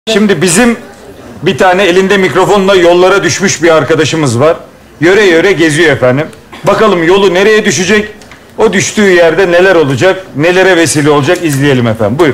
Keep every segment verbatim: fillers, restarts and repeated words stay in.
Şimdi bizim bir tane elinde mikrofonla yollara düşmüş bir arkadaşımız var. Yöre yöre geziyor efendim. Bakalım yolu nereye düşecek? O düştüğü yerde neler olacak? Nelere vesile olacak? İzleyelim efendim. Buyurun.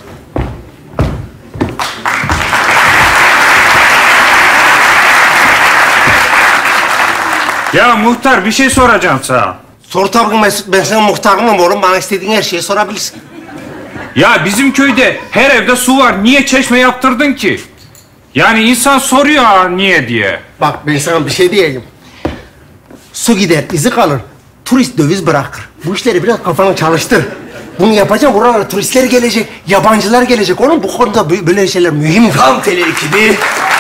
Ya muhtar bir şey soracağım sana. Sor tabii Mesut. Ben senin muhtarınım oğlum. Bana istediğin her şeyi sorabilirsin. Ya bizim köyde her evde su var. Niye çeşme yaptırdın ki? Yani insan soruyor ha, niye diye. Bak ben sana bir şey diyeyim. Su gider, izi kalır. Turist döviz bırakır. Bu işleri biraz kafanı çalıştır. Bunu yapacağım. Buralara turistler gelecek, yabancılar gelecek. Oğlum bu konuda böyle şeyler mühim. Tam tele ekibi.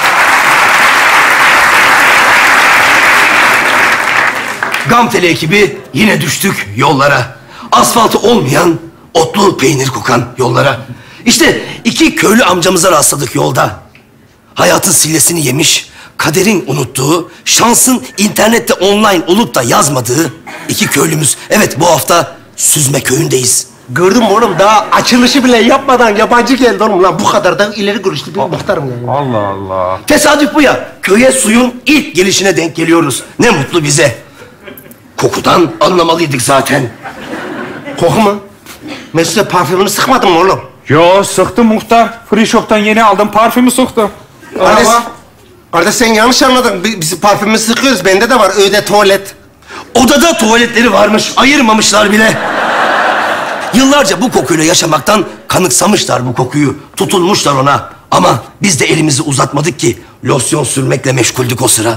Gamtele ekibi yine düştük yollara. Asfaltı olmayan, otlu peynir kokan yollara. İşte iki köylü amcamıza rastladık yolda. Hayatın sillesini yemiş, kaderin unuttuğu, şansın internette online olup da yazmadığı iki köylümüz. Evet, bu hafta Süzme köyündeyiz. Gördün mü oğlum? Daha açılışı bile yapmadan yabancı geldi oğlum. Lan bu kadar da ileri görüşlü bir muhtarım yani. Allah Allah. Tesadüf bu ya. Köye suyun ilk gelişine denk geliyoruz. Ne mutlu bize. Kokudan anlamalıydık zaten. Koku mu? Mesut'a parfümünü sıkmadın mı oğlum? Yo sıktım muhtar. Free Shop'tan yeni aldım parfümü sıktım. Kardeş, Ama- kardeş sen yanlış anladın. Bi- Biz parfümü sıkıyoruz. Bende de var. Öde tuvalet. Odada tuvaletleri varmış, ayırmamışlar bile. Yıllarca bu kokuyla yaşamaktan kanıksamışlar bu kokuyu. Tutulmuşlar ona. Ama biz de elimizi uzatmadık ki. Losyon sürmekle meşguldük o sıra.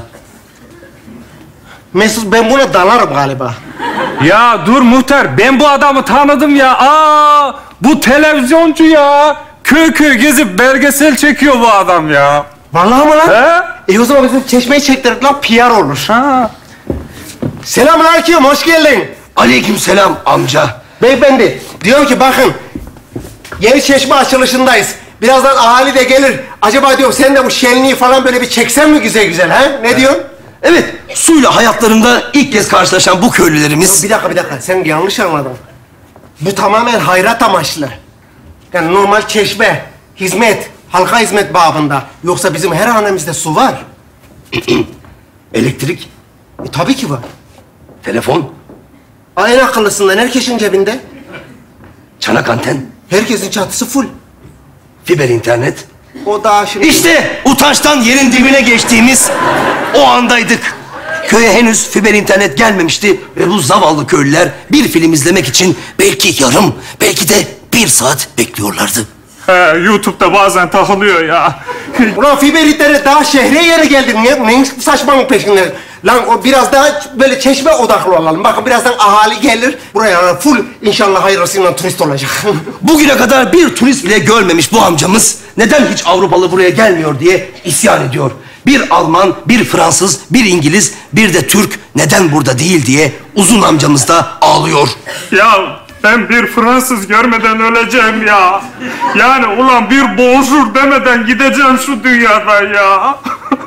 Mesut ben buna dalarım galiba. Ya dur muhtar, ben bu adamı tanıdım ya. Aa, bu televizyoncu ya. Köy köy gezip belgesel çekiyor bu adam ya. Vallahi mı lan? He? E o zaman bizim çeşmeyi çektirdik lan. P R olur. Ha. Selamünaleyküm, hoş geldin. Aleykümselam amca. Beyefendi, diyorum ki bakın. Yeni çeşme açılışındayız. Birazdan ahali de gelir. Acaba diyorum sen de bu şenliği falan böyle bir çeksen mi güzel güzel ha? Ne diyorsun? Evet, suyla hayatlarında ilk kez karşılaşan bu köylülerimiz... Bir dakika, bir dakika. Sen yanlış anladın. Bu tamamen hayrat amaçlı. Yani normal çeşme, hizmet, halka hizmet babında. Yoksa bizim her hanemizde su var. Elektrik, E, tabii ki var. telefon, Aa, en akıllısından herkesin cebinde. çanak anten, Herkesin çatısı full. fiber internet. O daha şimdi... İşte utançtan yerin dibine geçtiğimiz o andaydık. Köye henüz fiber internet gelmemişti ve bu zavallı köylüler bir film izlemek için belki yarım, belki de bir saat bekliyorlardı. He, YouTube'da bazen takılıyor ya. Ulan fiber internet daha şehre yere geldin. Ne, neyin saçmanın peşinde? Lan o biraz daha böyle çeşme odaklı olalım. Bakın birazdan ahali gelir. Buraya full inşallah hayırlısıyla turist olacak. Bugüne kadar bir turist bile görmemiş bu amcamız neden hiç Avrupalı buraya gelmiyor diye isyan ediyor. Bir Alman, bir Fransız, bir İngiliz, bir de Türk neden burada değil diye uzun amcamız da ağlıyor. Ya ben bir Fransız görmeden öleceğim ya. Yani ulan bir bonjour demeden gideceğim şu dünyadan ya.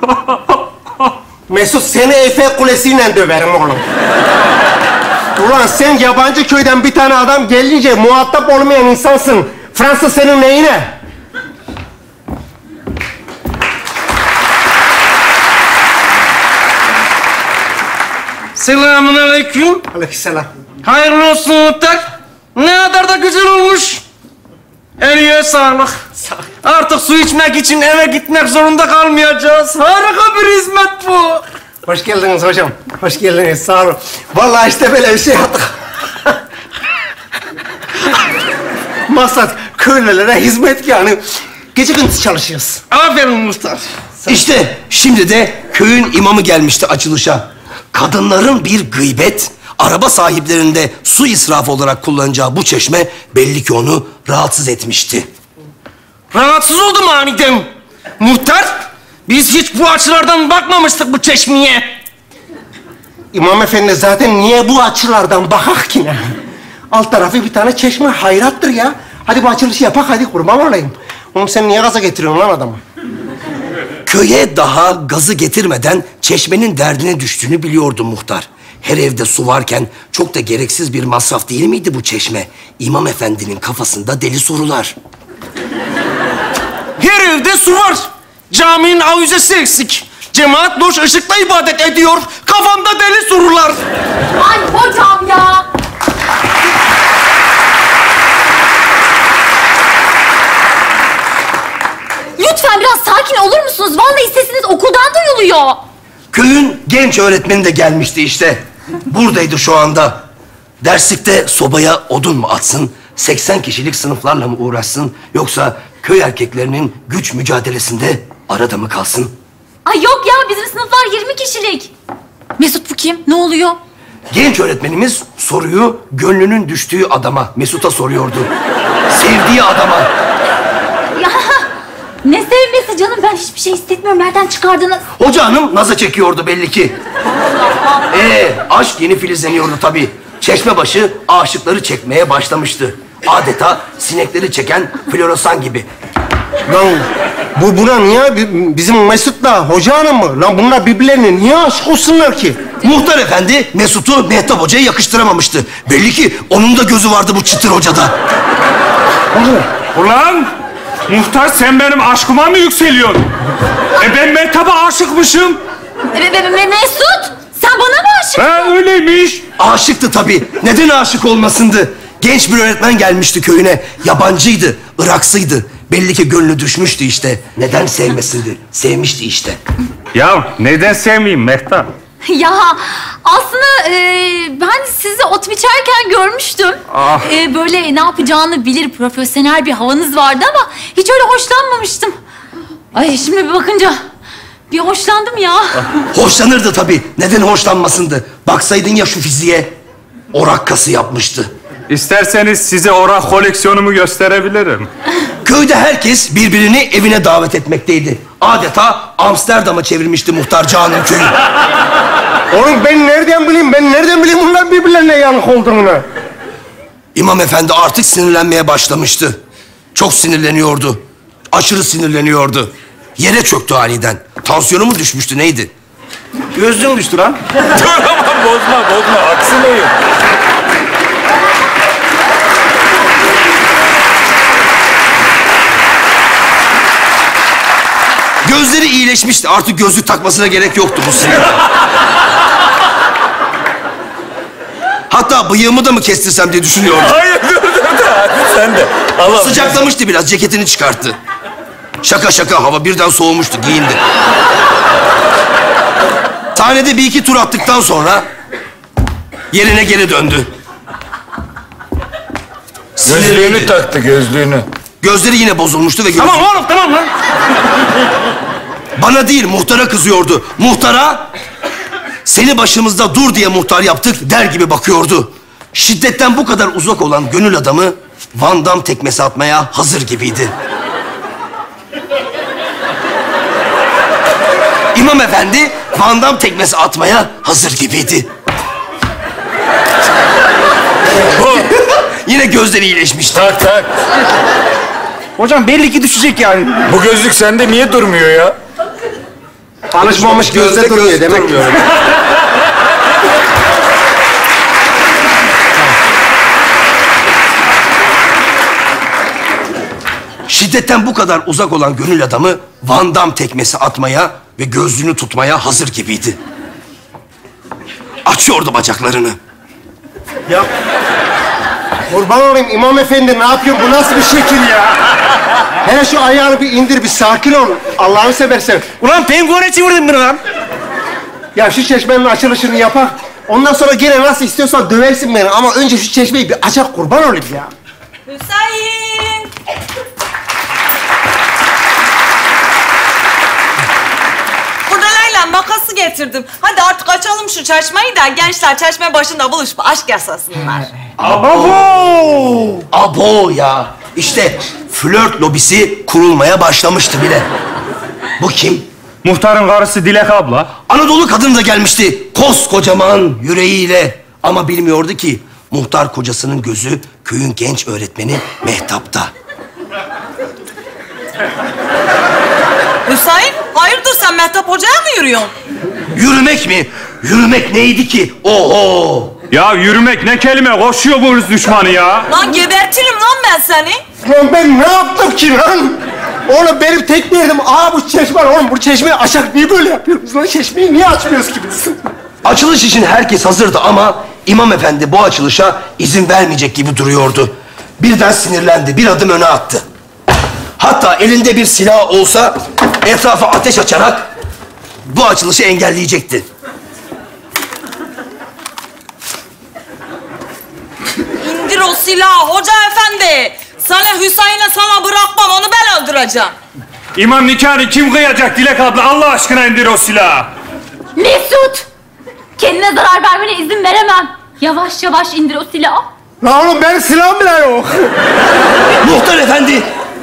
Mesut seni Eyfel Kulesi'yle döverim oğlum. Ulan sen yabancı köyden bir tane adam gelince muhatap olmayan insansın. Fransız senin neyine? Selamünaleyküm. Aleykümselam. Hayırlı olsun muhtar. Ne kadar da güzel olmuş. Eline sağlık. Artık su içmek için eve gitmek zorunda kalmayacağız. Harika bir hizmet bu. Hoş geldiniz hocam. Hoş geldiniz. Sağ olun. Vallahi işte böyle bir şey yaptık. Maksat köylülere hizmet yani. Gece gündüz çalışıyoruz. Aferin muhtar. İşte şimdi de köyün imamı gelmişti açılışa. Kadınların bir gıybet, araba sahiplerinde su israfı olarak kullanacağı bu çeşme belli ki onu rahatsız etmişti. Rahatsız oldum aniden. Muhtar, biz hiç bu açılardan bakmamıştık bu çeşmeye. İmam efendi zaten niye bu açılardan bakak ki ne? Alt tarafı bir tane çeşme hayrattır ya. Hadi bu açılışı yapak hadi kurban olayım. Oğlum sen niye gaza getiriyorsun lan adamı? Köye daha gazı getirmeden çeşmenin derdine düştüğünü biliyordu muhtar. Her evde su varken çok da gereksiz bir masraf değil miydi bu çeşme? İmam efendinin kafasında deli sorular. Her evde su var. Caminin avizesi eksik. Cemaat loş ışıkla ibadet ediyor. Kafamda deli sorular. Ay hocam ya. Lütfen biraz sakin olur musunuz? Vallahi sesiniz okuldan duyuluyor. Köyün genç öğretmeni de gelmişti işte. Buradaydı şu anda. Derslikte sobaya odun mu atsın, seksen kişilik sınıflarla mı uğraşsın, yoksa köy erkeklerinin güç mücadelesinde arada mı kalsın? Ay yok ya, bizim sınıflar yirmi kişilik. Mesut bu kim? Ne oluyor? Genç öğretmenimiz soruyu gönlünün düştüğü adama, Mesut'a soruyordu. Sevdiği adama. Ya ne sevmesi canım? Ben hiçbir şey hissetmiyorum. Nereden çıkardınız? Hoca hanım naza çekiyordu belli ki. Ee, aşk yeni filizleniyordu tabii. Çeşmebaşı aşıkları çekmeye başlamıştı. Adeta sinekleri çeken floresan gibi. Lan bu buna niye bi- bizim Mesut'la hoca hanım mı? Lan bunlar birbirlerine niye aşık olsunlar ki? Muhtar efendi Mesut'u Mehtap Hoca'ya yakıştıramamıştı. Belli ki onun da gözü vardı bu çıtır hocada. Ulan muhtar sen benim aşkıma mı yükseliyorsun? E ben Mehtap'a aşıkmışım. Be, be, be, Mesut! Sen bana mı aşık? Ha öyleymiş. Aşıktı tabii. Neden aşık olmasındı? Genç bir öğretmen gelmişti köyüne. Yabancıydı, Iraksıydı. Belli ki gönlü düşmüştü işte. Neden sevmesindi? Sevmişti işte. Ya neden sevmeyeyim Mehtap? Ya aslında e, ben sizi ot biçerken görmüştüm. Ah. E, böyle ne yapacağını bilir, profesyonel bir havanız vardı ama hiç öyle hoşlanmamıştım. Ay şimdi bir bakınca bir hoşlandım ya. Hoşlanırdı tabii. Neden hoşlanmasındı? Baksaydın ya şu fiziğe. Orak kası yapmıştı. İsterseniz size orak koleksiyonumu gösterebilirim. Köyde herkes birbirini evine davet etmekteydi. Adeta Amsterdam'a çevirmişti muhtar Can'ın köyü. Oğlum ben nereden bileyim? Ben nereden bileyim bunlar birbirlerine yanık olduğunu? İmam efendi artık sinirlenmeye başlamıştı. Çok sinirleniyordu. Aşırı sinirleniyordu. Yere çöktü aniden. Tansiyonu mu düşmüştü neydi? Gözlüğüm düştü lan. Dur ama bozma bozma. Aksın oyun. Gözleri iyileşmişti. Artık gözlük takmasına gerek yoktu bu sırada. Hatta bıyığımı da mı kestirsem diye düşünüyordum. Hayır dur dur dur. Hadi sen de. Allah Sıcaklamıştı biraz, ceketini çıkarttı. Şaka şaka, hava birden soğumuştu, giyindi. Sahnede bir iki tur attıktan sonra yerine geri döndü. Gözlüğünü Sinirliydi. taktı gözlüğünü. Gözleri yine bozulmuştu ve gözlüğü... Tamam oğlum tamam lan. Bana değil, muhtara kızıyordu. Muhtara, seni başımızda dur diye muhtar yaptık der gibi bakıyordu. Şiddetten bu kadar uzak olan gönül adamı Van Damme tekmesi atmaya hazır gibiydi. İmam efendi Van Damme tekmesi atmaya hazır gibiydi. Yine gözleri iyileşmişti. Tak tak. Hocam belli ki düşecek yani. Bu gözlük sende niye durmuyor ya? Alışmamış gözde duruyor demek ki. Şiddetten bu kadar uzak olan gönül adamı Van Damme tekmesi atmaya ve gözlüğünü tutmaya hazır gibiydi. Açıyordu bacaklarını. Ya kurban olayım İmam Efendi, ne yapıyorsun? Bu nasıl bir şekil ya? Hele şu ayağını bir indir, bir sakin ol. Allah'ını seversen. Ulan penguene çevirdin beni lan. Ya şu çeşmenin açılışını yapak. Ondan sonra gene nasıl istiyorsan döversin beni. Ama önce şu çeşmeyi bir açak, kurban olayım ya. Hüseyin! Burada Leyla makası getirdim. Hadi artık açalım şu çeşmeyi de gençler çeşme başında buluşup aşk yasasınlar. Abo! Abo ya! İşte flört lobisi kurulmaya başlamıştı bile. Bu kim? Muhtarın karısı Dilek abla. Anadolu kadın da gelmişti. Koskocaman yüreğiyle. Ama bilmiyordu ki muhtar kocasının gözü köyün genç öğretmeni Mehtap'ta. Hüseyin, hayırdır sen Mehtap Hoca'ya mı yürüyorsun? Yürümek mi? Yürümek neydi ki? Oho! Ya yürümek ne kelime, koşuyor bu hırs düşmanı ya. Lan gebertirim lan ben seni. Lan ben ne yaptım ki lan? Oğlum benim tek derdim, aa bu çeşme var. Oğlum bu çeşmeyi aşağı niye böyle yapıyoruz lan? Çeşmeyi niye açmıyoruz ki biz? Açılış için herkes hazırdı ama İmam Efendi bu açılışa izin vermeyecek gibi duruyordu. Birden sinirlendi, bir adım öne attı. Hatta elinde bir silah olsa etrafa ateş açarak bu açılışı engelleyecekti. İndir o silahı hoca efendi. Sana Hüseyin'e sana bırakmam, onu ben öldüreceğim. İmam nikahını kim kıyacak Dilek abla? Allah aşkına indir o silahı. Mesut! Kendine zarar vermene izin veremem. Yavaş yavaş indir o silahı. Lan oğlum benim silahım bile yok. Muhtar Efendi!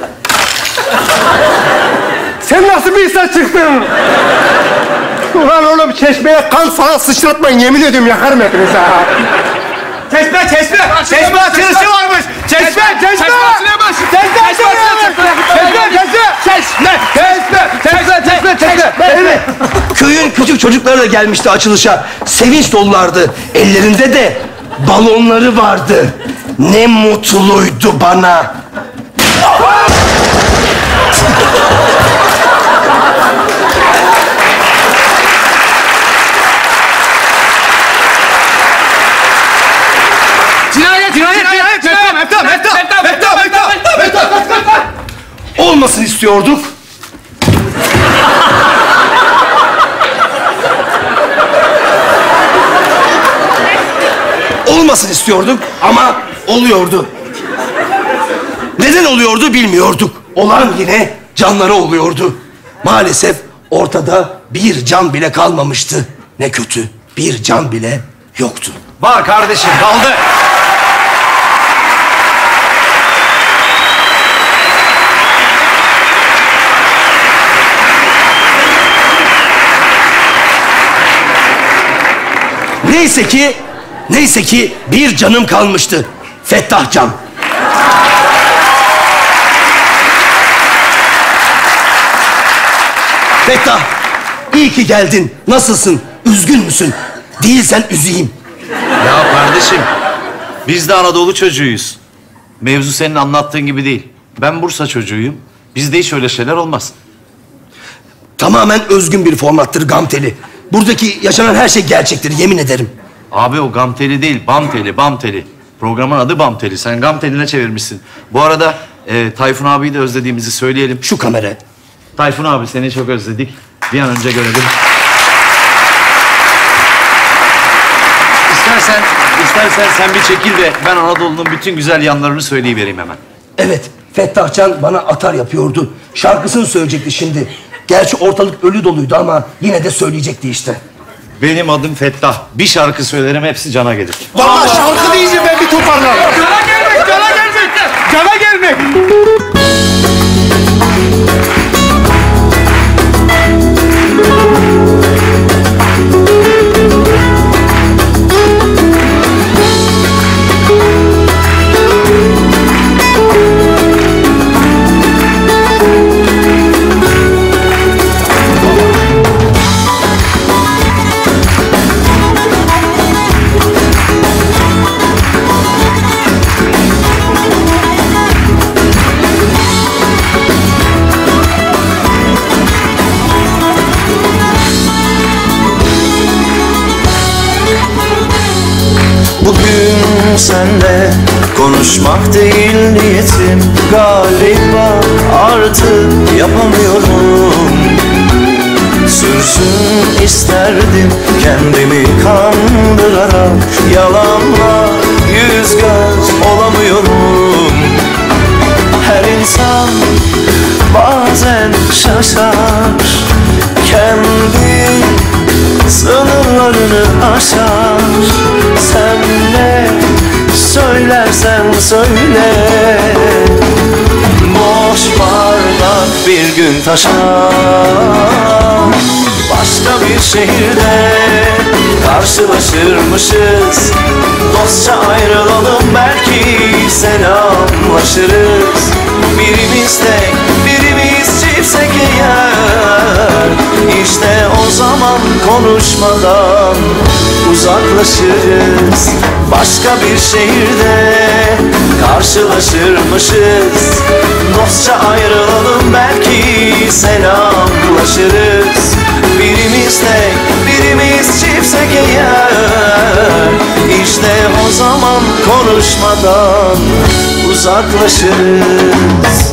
Sen nasıl bir insan çıktın? Ulan oğlum çeşmeye kan falan sıçratmayın, yemin ediyorum yakarım hepinizi ha. Çeşme, çeşme! Çeşme açılışı varmış! Çeşme, çeşme! Çeşme açılıyormuş! Çeşme açılıyormuş! Çeşme, çeşme! Çeşme! Çeşme, çeşme, çeşme! Evet. Köyün küçük çocukları da gelmişti açılışa. Sevinç dolulardı. Ellerinde de balonları vardı. Ne mutluydu bana. Cinayet, cinayet, cinayet! Meftap, meftap, meftap! Meftap, meftap, meftap! Meftap, meftap! Olmasın istiyorduk. Olmasın istiyorduk ama oluyordu. Neden oluyordu bilmiyorduk. Olan yine canları oluyordu. Maalesef ortada bir can bile kalmamıştı. Ne kötü, bir can bile yoktu. Var kardeşim, kaldı. Neyse ki, neyse ki bir canım kalmıştı. Fettah Can. Fettah, iyi ki geldin. Nasılsın? Üzgün müsün? Değilsen üzeyim. Ya kardeşim, biz de Anadolu çocuğuyuz. Mevzu senin anlattığın gibi değil. Ben Bursa çocuğuyum. Bizde hiç öyle şeyler olmaz. Tamamen özgün bir formattır Gamteli. Buradaki yaşanan her şey gerçektir, yemin ederim. Abi o Gamteli değil, Bamteli, Bamteli. Programın adı Bamteli. Sen Gamteli'ne çevirmişsin. Bu arada e, Tayfun abiyi de özlediğimizi söyleyelim. Şu kamera. Tayfun abi seni çok özledik. Bir an önce görelim. İstersen, istersen sen bir çekil de ben Anadolu'nun bütün güzel yanlarını söyleyivereyim hemen. Evet, Fettah Can bana atar yapıyordu. Şarkısını söyleyecekti şimdi. Gerçi ortalık ölü doluydu ama yine de söyleyecekti işte. Benim adım Fettah. Bir şarkı söylerim hepsi cana gelir. Vallahi şarkı deyince ben bir toparlarım. Cana gelmek, cana gelmek! Cana gelmek! Bugün senle konuşmak değil niyetim, galiba artık yapamıyorum. Sürsün isterdim kendimi kandırarak, yalanla yüz göz olamıyorum. Her insan bazen şaşar, kendi sınırlarını aşar. Sen ne söylersen söyle, boş bardak bir gün taşar. Başka bir şehirde karşılaşırmışız, dostça ayrılalım belki selamlaşırız. Birimiz tek, birimiz çiftsek eğer, İşte o zaman konuşmadan uzaklaşırız. Başka bir şehirde karşılaşırmışız. Dostça ayrılalım, belki selamlaşırız. Birimiz tek, birimiz çiftsek eğer, İşte o zaman konuşmadan uzaklaşırız.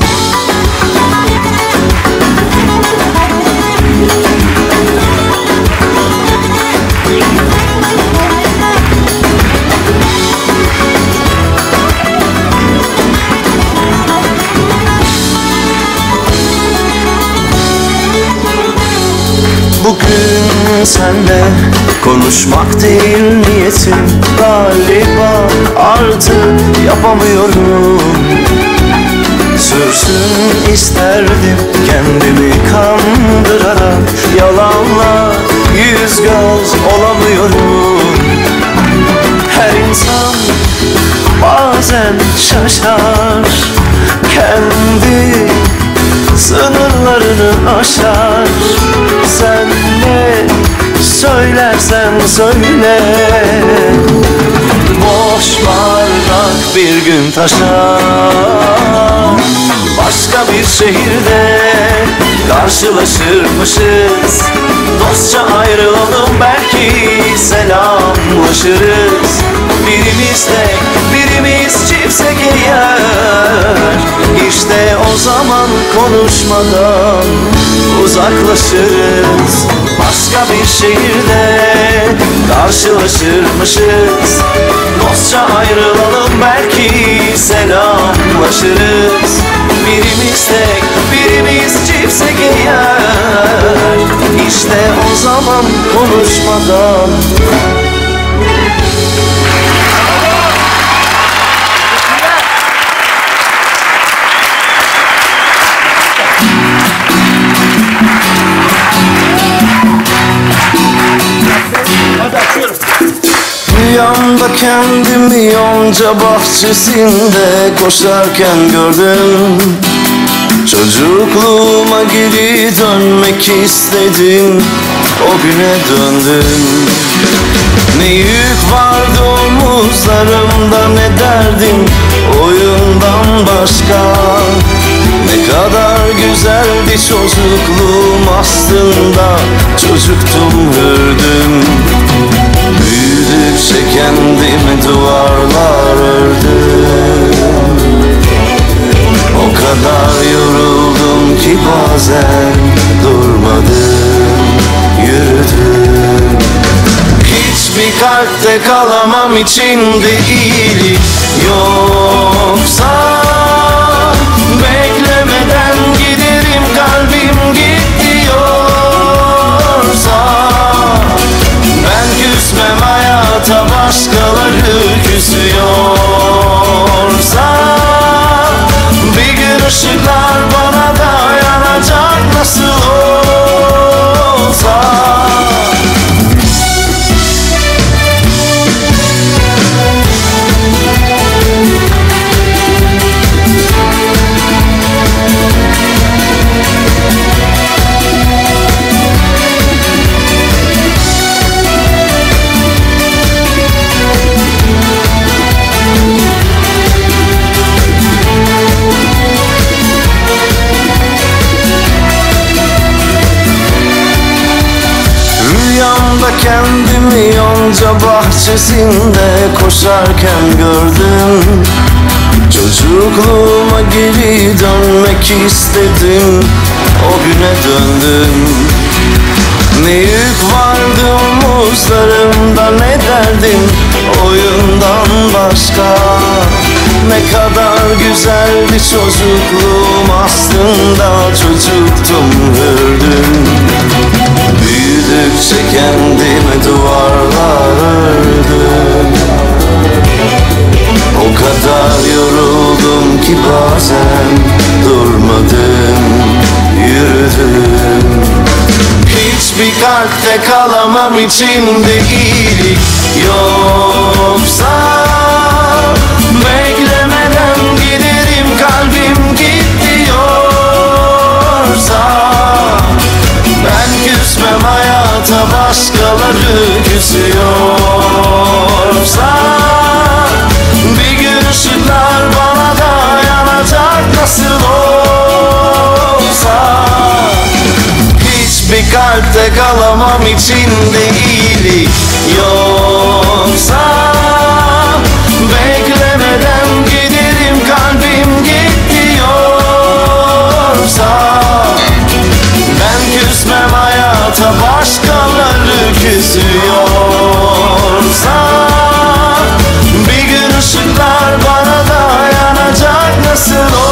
Bugün senle konuşmak değil niyetim, galiba artık yapamıyorum. Sürsün isterdim kendimi kandırarak, yalanla yüz göz olamıyorum. Her insan bazen şaşar, kendi sınırlarını aşar. Sen ne söylersen söyle, boş bardak bir gün taşar. Başka bir şehirde karşılaşırmışız. Dostça ayrılalım, belki selamlaşırız. Birimiz tek, birimiz çiftsek eğer, İşte o zaman konuşmadan uzaklaşırız. Başka bir şehirde karşılaşırmışız. Dostça ayrılalım, belki selamlaşırız. Birimiz tek, birimiz çiftsek eğer, İşte o zaman konuşmadan. Rüyamda kendimi yonca bahçesinde koşarken gördüm. Çocukluğuma geri dönmek istedim, o güne döndüm. Ne yük vardı omuzlarımda, ne derdim oyundan başka. Ne kadar güzeldi çocukluğum aslında, çocuktum, hürdüm. Büyüdükçe kendimi duvarlar ördüm. O kadar yoruldum ki bazen durmadım, yürüdüm. Hiçbir kalpte kalamam, içinde iyilik yoksa. Beklemeden giderim, kalbim git diyorsa. Ben küsmem hayata, başkaları küsüyorsa. Bir gün ışıklar bana dayanacak nasıl olsa. Kendimi yonca bahçesinde koşarken gördüm. Çocukluğuma geri dönmek istedim, o güne döndüm. Ne yük vardı omuzlarımda, ne derdim oyundan başka. Ne kadar güzeldi çocukluğum aslında, çocuktum, hürdüm. Büyüdükçe kendime duvarlar ördüm. O kadar yoruldum ki bazen durmadım, yürüdüm. Hiçbir kalpte kalamam, içimde iyilik yoksa. Beklemeden giderim, kalbim git diyorsa. Ben küsmem hayata, başkaları küsüyorsa, bir gün ışıklar bana dayanacak nasıl olsa. Hiçbir kalpte kalamam içinde iyilik yoksa, beklemeden giderim kalbim git diyorsa. Ben küsmem hayata başkaları küsüyorsa, bir gün ışıklar bana dayanacak nasıl olur?